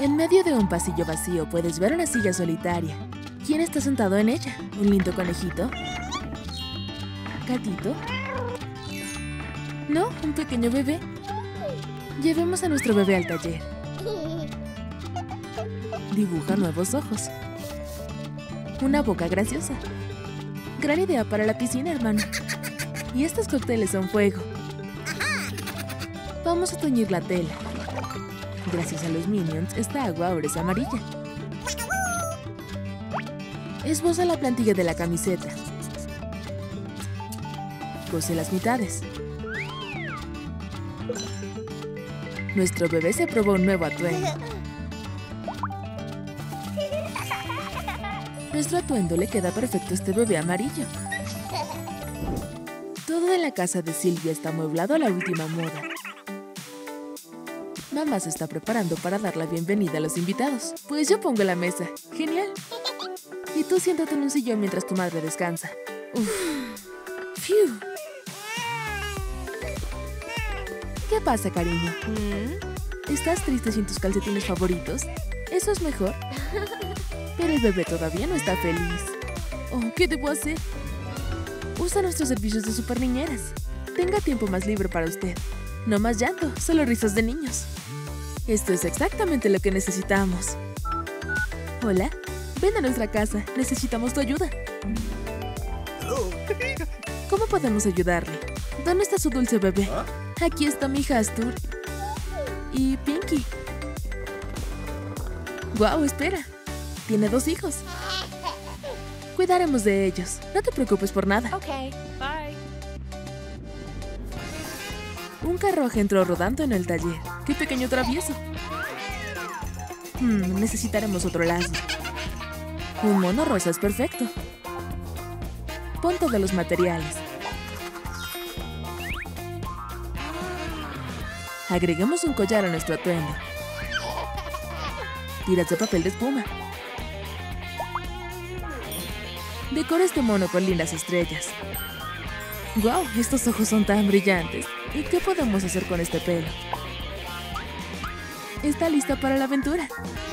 En medio de un pasillo vacío puedes ver una silla solitaria. ¿Quién está sentado en ella? ¿Un lindo conejito? ¿Gatito? No, un pequeño bebé. Llevemos a nuestro bebé al taller. Dibuja nuevos ojos. Una boca graciosa. Gran idea para la piscina, hermano. Y estos cócteles son fuego. Vamos a teñir la tela. Gracias a los Minions, esta agua ahora es amarilla. Esboza la plantilla de la camiseta. Cose las mitades. Nuestro bebé se probó un nuevo atuendo. Nuestro atuendo le queda perfecto a este bebé amarillo. Todo en la casa de Silvia está amueblado a la última moda. Mamá se está preparando para dar la bienvenida a los invitados. Pues yo pongo la mesa. ¡Genial! Y tú siéntate en un sillón mientras tu madre descansa. ¡Uf! ¡Fiu! ¿Qué pasa, cariño? ¿Estás triste sin tus calcetines favoritos? Eso es mejor. Pero el bebé todavía no está feliz. Oh, ¿qué debo hacer? Usa nuestros servicios de superniñeras. Tenga tiempo más libre para usted. No más llanto, solo risas de niños. Esto es exactamente lo que necesitamos. Hola, ven a nuestra casa. Necesitamos tu ayuda. ¿Cómo podemos ayudarle? ¿Dónde está su dulce bebé? Aquí está mi Hastur. Y Pinky. ¡Guau! Espera. Tiene 2 hijos. Cuidaremos de ellos. No te preocupes por nada. Ok, bye. Un carruaje entró rodando en el taller. ¡Qué pequeño travieso! Necesitaremos otro lazo. Un mono rosa es perfecto. Pon todos los materiales. Agreguemos un collar a nuestro atuendo. Tiras de papel de espuma. Decora este mono con lindas estrellas. ¡Guau! Estos ojos son tan brillantes. ¿Y qué podemos hacer con este pelo? ¿Está lista para la aventura?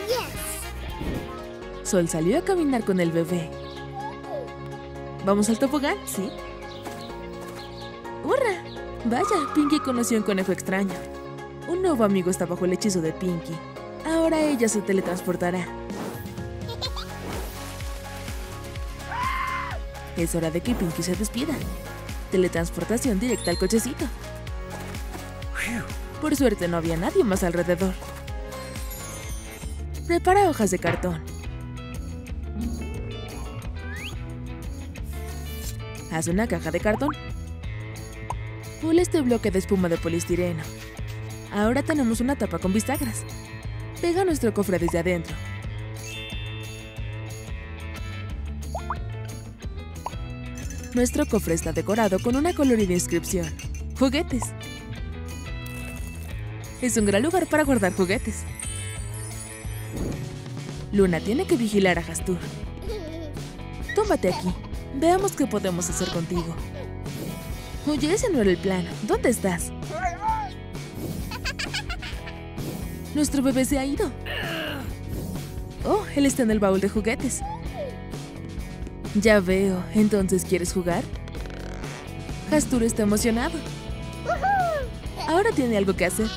Sol salió a caminar con el bebé. ¿Vamos al tobogán? ¿Sí? ¡Hurra! Vaya, Pinky conoció un conejo extraño. Un nuevo amigo está bajo el hechizo de Pinky. Ahora ella se teletransportará. Es hora de que Pinky se despida. Teletransportación directa al cochecito. Por suerte no había nadie más alrededor. Prepara hojas de cartón. Haz una caja de cartón. Pule este bloque de espuma de poliestireno. Ahora tenemos una tapa con bisagras. Pega nuestro cofre desde adentro. Nuestro cofre está decorado con una colorida inscripción. ¡Juguetes! Es un gran lugar para guardar juguetes. Luna tiene que vigilar a Hastur. Tómate aquí. Veamos qué podemos hacer contigo. Oye, ese no era el plan. ¿Dónde estás? Nuestro bebé se ha ido. Oh, él está en el baúl de juguetes. Ya veo. ¿Entonces quieres jugar? Hastur está emocionado. Ahora tiene algo que hacer.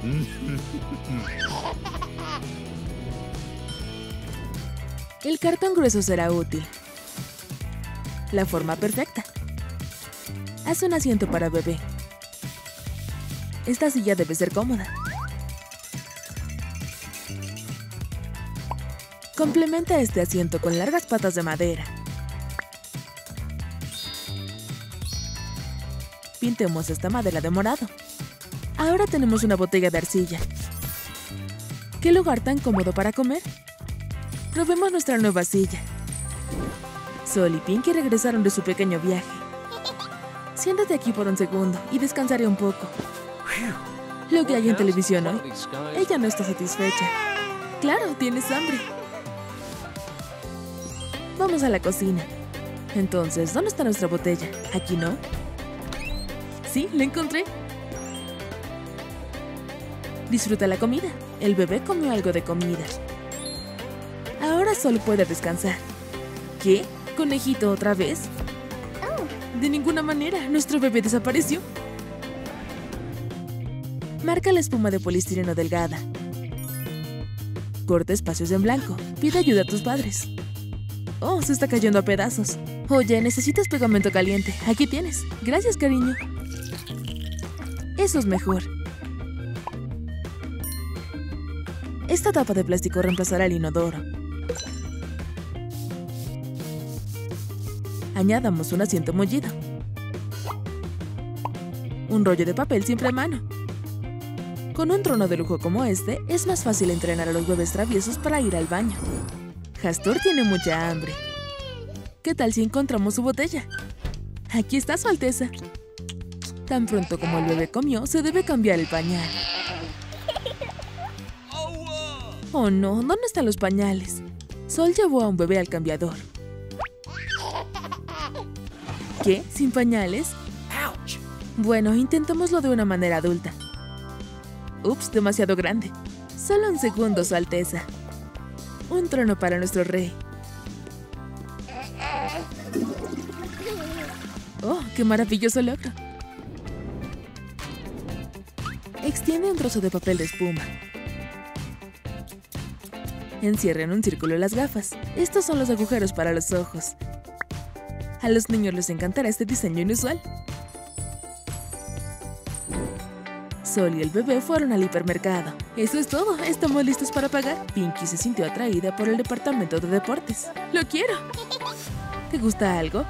El cartón grueso será útil. La forma perfecta. Haz un asiento para bebé. Esta silla debe ser cómoda. Complementa este asiento con largas patas de madera. Pintemos esta madera de morado. Ahora tenemos una botella de arcilla. ¿Qué lugar tan cómodo para comer? Probemos nuestra nueva silla. Sol y Pinky regresaron de su pequeño viaje. Siéntate aquí por un segundo y descansaré un poco. Lo que hay en televisión hoy. Ella no está satisfecha. Claro, tienes hambre. Vamos a la cocina. Entonces, ¿dónde está nuestra botella? ¿Aquí no? Sí, la encontré. Disfruta la comida. El bebé comió algo de comida. Ahora solo puede descansar. ¿Qué? ¿Conejito otra vez? De ninguna manera, nuestro bebé desapareció. Marca la espuma de poliestireno delgada. Corta espacios en blanco. Pide ayuda a tus padres. Oh, se está cayendo a pedazos. Oye, necesitas pegamento caliente. Aquí tienes. Gracias, cariño. Eso es mejor. Esta tapa de plástico reemplazará el inodoro. Añadamos un asiento mullido. Un rollo de papel siempre a mano. Con un trono de lujo como este, es más fácil entrenar a los bebés traviesos para ir al baño. Hastur tiene mucha hambre. ¿Qué tal si encontramos su botella? Aquí está, Su Alteza. Tan pronto como el bebé comió, se debe cambiar el pañal. Oh no, ¿dónde están los pañales? Sol llevó a un bebé al cambiador. ¿Qué? ¿Sin pañales? Bueno, intentémoslo de una manera adulta. Ups, demasiado grande. Solo un segundo, Su Alteza. Un trono para nuestro rey. ¡Oh, qué maravilloso logro! Extiende un trozo de papel de espuma. Encierra en un círculo las gafas. Estos son los agujeros para los ojos. A los niños les encantará este diseño inusual. Sol y el bebé fueron al hipermercado. Eso es todo, estamos listos para pagar. Pinky se sintió atraída por el departamento de deportes. ¡Lo quiero! ¿Te gusta algo?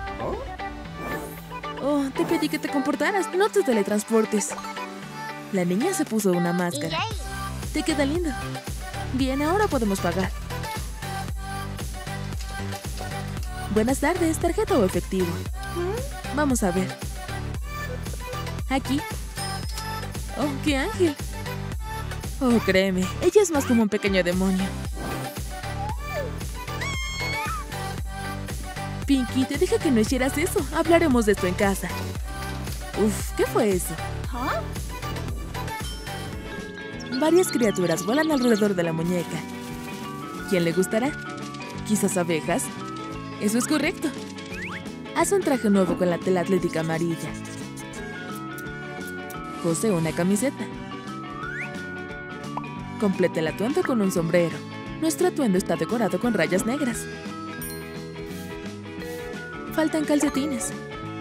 Oh, te pedí que te comportaras, no te teletransportes. La niña se puso una máscara. Te queda lindo. Bien, ahora podemos pagar. Buenas tardes, ¿tarjeta o efectivo? Vamos a ver. Aquí. ¡Oh, qué ángel! Oh, créeme, ella es más como un pequeño demonio. Pinky, te dije que no hicieras eso. Hablaremos de esto en casa. Uf, ¿qué fue eso? Varias criaturas vuelan alrededor de la muñeca. ¿Quién le gustará? ¿Quizás abejas? Eso es correcto. Haz un traje nuevo con la tela atlética amarilla. Cose una camiseta. Completa el atuendo con un sombrero. Nuestro atuendo está decorado con rayas negras. Faltan calcetines.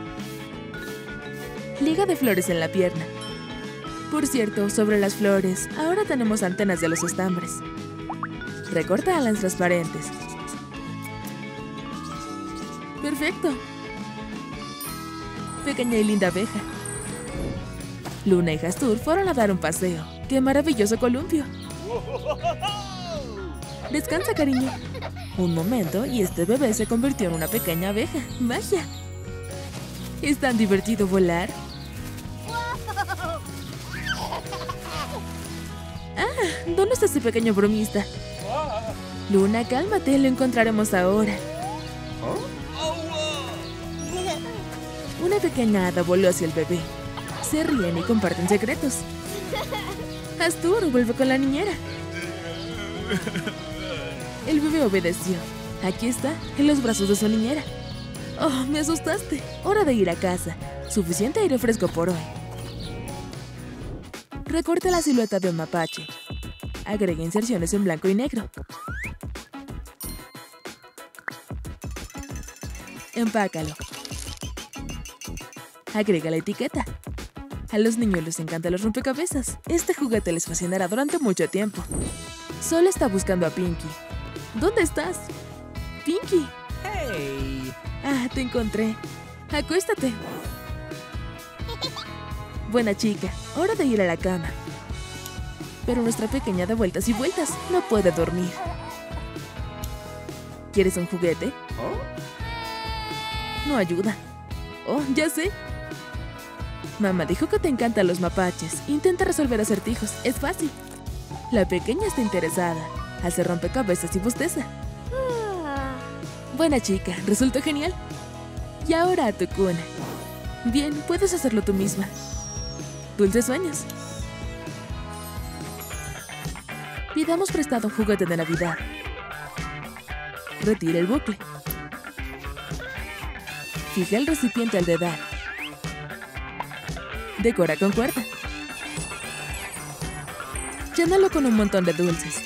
Liga de flores en la pierna. Por cierto, sobre las flores, ahora tenemos antenas de los estambres. Recorta alas transparentes. ¡Perfecto! Pequeña y linda abeja. Luna y Hastur fueron a dar un paseo. ¡Qué maravilloso columpio! Descansa, cariño. Un momento y este bebé se convirtió en una pequeña abeja. ¡Magia! ¿Es tan divertido volar? ¡Ah! ¿Dónde está ese pequeño bromista? Luna, cálmate, lo encontraremos ahora. Una pequeña hada voló hacia el bebé. Se ríen y comparten secretos. Hastur, vuelve con la niñera. El bebé obedeció. Aquí está, en los brazos de su niñera. ¡Oh, me asustaste! Hora de ir a casa. Suficiente aire fresco por hoy. Recorta la silueta de un mapache. Agrega inserciones en blanco y negro. Empácalo. Agrega la etiqueta. A los niños les encantan los rompecabezas. Este juguete les fascinará durante mucho tiempo. Sol está buscando a Pinky. ¿Dónde estás? ¡Pinky! ¡Hey! Ah, te encontré. Acuéstate. Buena chica, hora de ir a la cama. Pero nuestra pequeña da vueltas y vueltas. No puede dormir. ¿Quieres un juguete? No ayuda. Oh, ya sé. Mamá dijo que te encantan los mapaches. Intenta resolver acertijos. Es fácil. La pequeña está interesada. Hace rompecabezas y bosteza. Buena chica. Resultó genial. Y ahora a tu cuna. Bien, puedes hacerlo tú misma. Dulces sueños. Pidamos prestado un juguete de Navidad. Retire el bucle. Fije el recipiente al dedal. Decora con cuerda. Llénalo con un montón de dulces.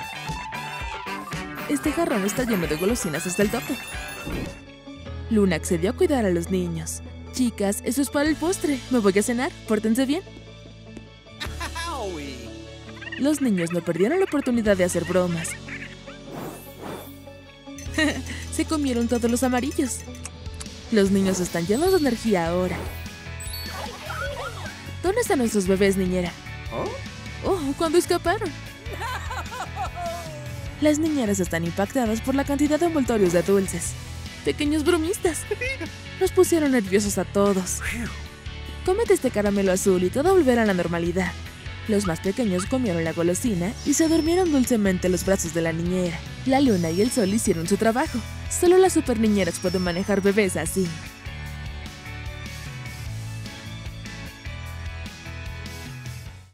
Este jarrón está lleno de golosinas hasta el tope. Luna accedió a cuidar a los niños. Chicas, eso es para el postre. Me voy a cenar. Pórtense bien. Los niños no perdieron la oportunidad de hacer bromas. Se comieron todos los amarillos. Los niños están llenos de energía ahora. ¿Dónde están nuestros bebés, niñera? Oh, ¿cuándo escaparon? Las niñeras están impactadas por la cantidad de envoltorios de dulces. Pequeños bromistas. Nos pusieron nerviosos a todos. Cómete este caramelo azul y todo volverá a la normalidad. Los más pequeños comieron la golosina y se durmieron dulcemente en los brazos de la niñera. La luna y el sol hicieron su trabajo. Solo las super niñeras pueden manejar bebés así.